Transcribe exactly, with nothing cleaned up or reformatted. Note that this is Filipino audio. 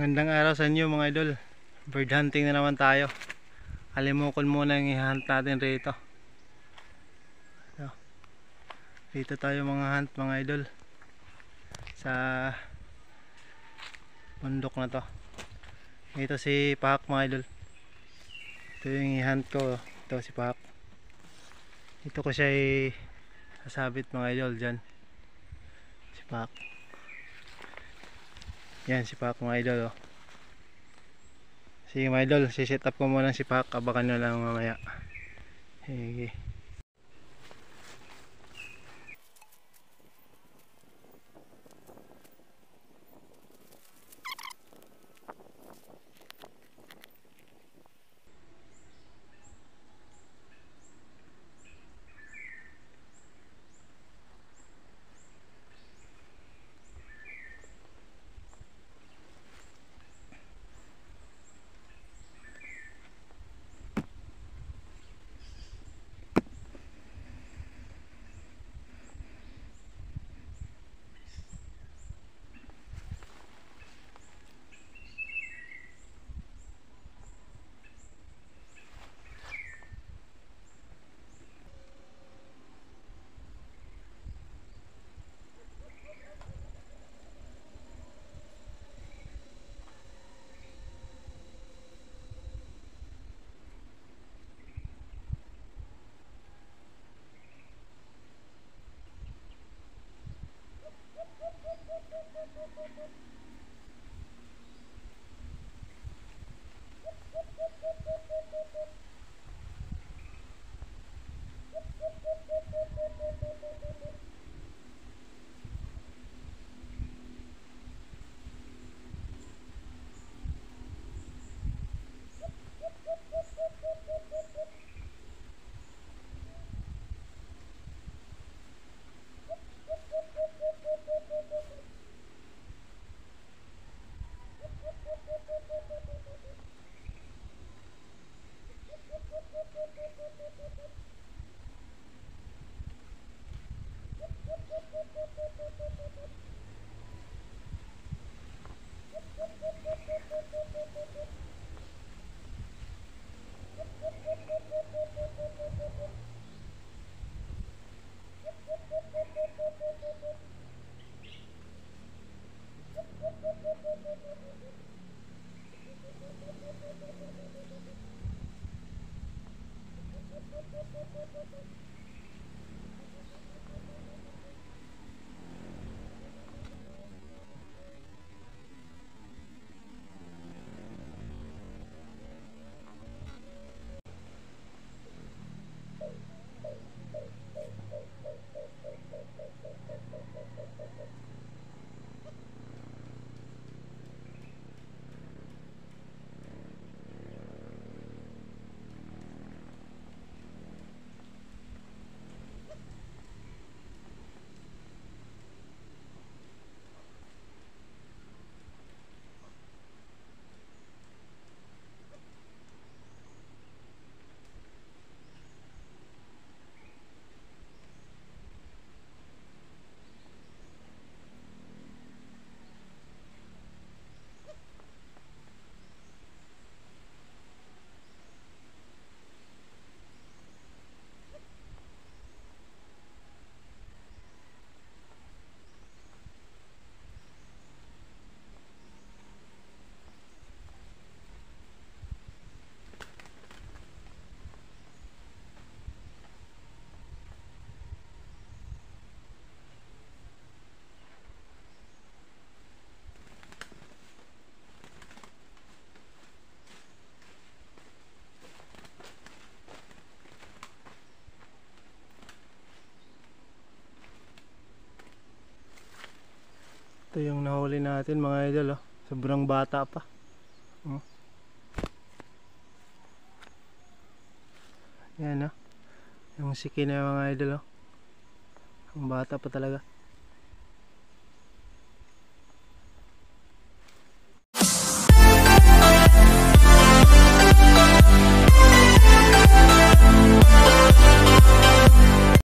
Magandang araw sa inyo mga idol. Bird hunting na naman tayo. Alimokon muna yung i-hunt natin rito. Dito tayo mga hunt mga idol. Sa bundok na to. Ito si Pak mga idol. Ito yung i-hunt ko. Ito si Pak. Ito ko siya i-sasabit mga idol dyan. Si Pak. Yan si Pak mga idol oh. Sige mga idol, siset up ko muna si Pak. Abakan nyo lang mamaya. Sige. Ito yung nahuli natin mga idol oh. Sobrang bata pa oh. Yan oh. Yung siki na mga idol oh. Ang bata pa talaga.